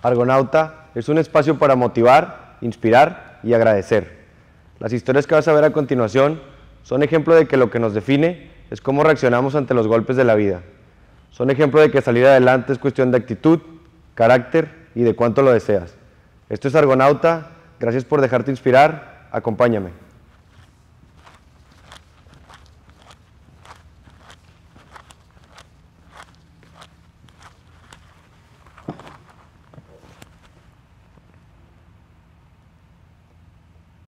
Argonauta es un espacio para motivar, inspirar y agradecer. Las historias que vas a ver a continuación son ejemplo de que lo que nos define es cómo reaccionamos ante los golpes de la vida. Son ejemplo de que salir adelante es cuestión de actitud, carácter y de cuánto lo deseas. Esto es Argonauta, gracias por dejarte inspirar, acompáñame.